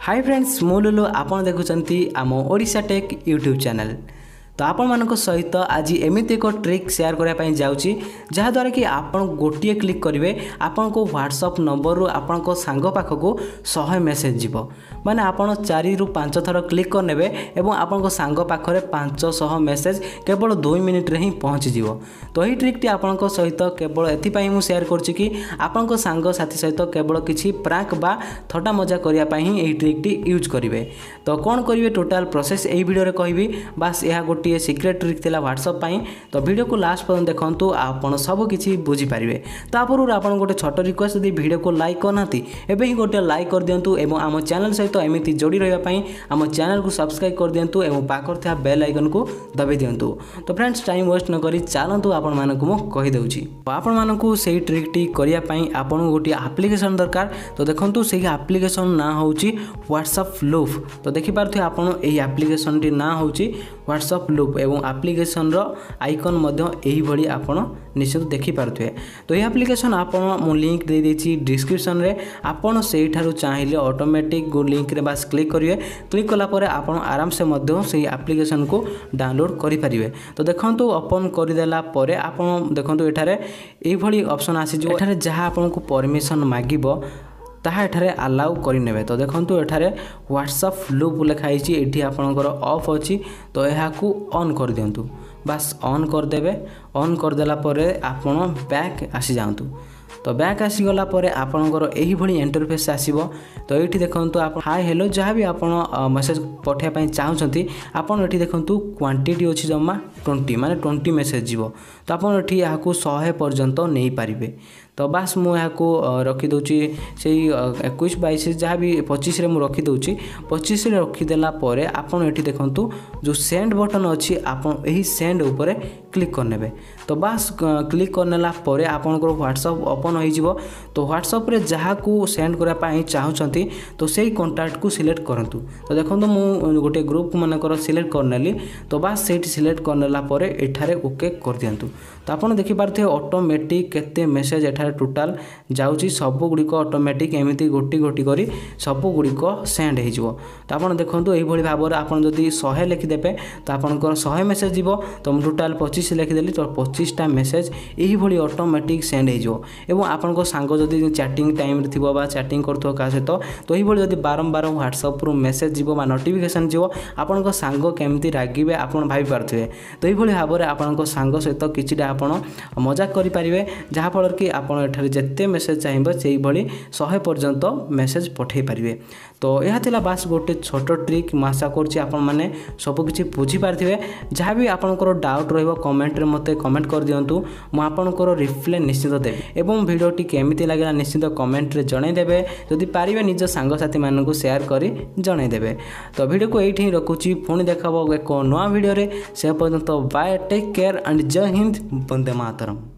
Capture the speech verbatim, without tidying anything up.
Hi friends मु लुलु आपन देखुचंती आम ओडिशा टेक यूट्यूब चैनल। तो आपण मानक सहित आज एमती एक ट्रिक शेयर करने जाऊँगी जहाँद्वारा कि आपन गोटे क्लिक करेंगे आपण को व्हाट्सएप नंबर रु आपण को सांग पाखक सौ मेसेज जीव माने आपन चारि रु पांच थर क्लिक करने एवं आपण को सांग पाखरे पांच सौ मेसेज केवल दुई मिनिट रे ही पहुँची जीव। तो यही ट्रिकटी आपण को सहित केवल एथि मु शेयर करछि कि आपण को सांग साथी सहित केवल किछि प्रांक बा थटा मजा करिया पई ही एही ट्रिकटी यूज करिवे। तो कोन करिवे टोटल प्रोसेस एही वीडियो रे कहबी। बस यह गोटे सिक्रेट ट्रिक थिला व्हाट्सएप पाई। तो वीडियो को लास्ट पर्यंत देखंतु आपण सब किछि बुझी पारिबे। तापर आपण गोटे छोट रिक्वेस्ट यदि वीडियो को लाइक करनाती एबे ही गोटे लाइक कर दियंतु एवं आम चैनल सहित एमिति जोड़ी रहिबा पई आम चैनल को सब्सक्राइब कर दियंतु एवं पाखर थिया बेल आइकन को दबे दियंतु। तो फ्रेंड्स टाइम वेस्ट न करी चलंतु आपण मानकु मु कहि दउची। आपण मानकु सेही ट्रिकटी करिया पई आपण गोटे एप्लीकेशन दरकार। तो देखंतु सेही एप्लीकेशन ना होउची व्हाट्सएप लूप। तो देखि पारथि आपण एही एप्लीकेशन टी ना होउची व्हाट्सएप लूप एवं एप्लीकेशन रो आइकन मध्य एही भली आपण निश्चित देखि पारथि। तो यह एप्लीकेशन आपण मु लिंक दे देछि डिस्क्रिप्शन रे। आपण सेही थारु चाहिले ऑटोमेटिक गो लिंक रे बस क्लिक करिवे। क्लिक कला परे आपण आराम से मध्य सेही एप्लीकेशन को डाउनलोड करि परिवे। तो देखंतु ओपन करि देला परे आपण देखंतु एठारे एही भली ऑप्शन आसी जो एठारे जहा आपण को परमिशन मागिबो ताहा एठारे अलाउ करिनेबे। तो देखंतु एठारे व्हाट्सएप लूप लिखाई एठी आपनकर ऑफ अछि। तो एहा को ऑन कर दियंतु बस ऑन कर देबे। ऑन कर देला परे आपण बैक आसी जांतु। तो बैक आसी गला परे आपनकर एही भली इंटरफेस आसीबो। तो एठी देखंतु आप हाय हेलो जहाँ भी आपण मेसेज पठिया पई चाहउछंती आपण एठी देखंतु क्वांटिटी अछि जम्मा बीस माने बीस मेसेज जीवो। तो आपण एठी या को सौ पर्यंत नै पारिबे। तो बस मु या को रखी दउची सेही इक्कीस बाईस जहाँ भी पच्चीस रे मु रखी दउची। पच्चीस रे रखी देला परे आपण एठी देखंतु जो सेंड बटन अछि आपण एही सेंड ऊपर क्लिक करनेबे। तो बस क्लिक करनेला परे आपनकर व्हाट्सएप ओपन होई जिवो। तो व्हाट्सएप रे जहाँ को सेंड करा पई चाहउछंती तो सेही कांटेक्ट को सिलेक्ट करंतु। तो देखंतु मु गोटे ग्रुप मानकर सिलेक्ट करनेली। तो बस सेठी सिलेक्ट करनेला परे एठारे ओके कर दियंतु। तो आपण देखि पारथे ऑटोमेटिक केते मेसेज एठारे टोटल जाउची सब गुड़िक ऑटोमेटिक एमिति गोटी गोटी करी सब गुड़िक सेंड हो जिवो। तो आपण देखंतु एही भली भाबरे आपण जदी सौ लिखि देबे तो आपनकर सौ मेसेज जीवो। तो टोटल पच्चीस लिखि देली तो पच्चीस टा मेसेज एही भली ऑटोमेटिक सेंड हो जिवो। एवं आपनको सांग जदी चैटिंग टाइम रे थिबो बा चैटिंग करथो का सहित तो एही भली जदी बारंबार व्हाट्सएप रु मेसेज जीवो बा नोटिफिकेशन जीवो आपनको सांग केमति रागिबे आपण भाबी पारथिबे। तो एही भली भाबरे आपनको सांग सहित किछिटा आपण मजाक करि परिबे जहा फल कि आपण एठारे जेते मेसेज चाहिए से भली सौ पर्यंत मेसेज पठे पारिबे। तो यह थिला बास गोटे छोट ट्रिक मु आशा करछि आपण माने सब किछि बुझी पारथिबे। जहाँ भी आपनकर डाउट रहइबो कमेंट रे मते कमेंट कर दियंतु मु आपनकर रिप्लाई निश्चित देबे। एवं वीडियोटी केमिति लागला निश्चित कमेंट रे जणाई देबे। जदि पारिबे निज सांग साथी मानकु शेयर करी जणाई देबे। तो वीडियो को एठी रखुछि पुणी देखाबो एक नवा वीडियो रे। से पर्यंत बाय टेक केयर एंड जय हिंद वंदे मातरम।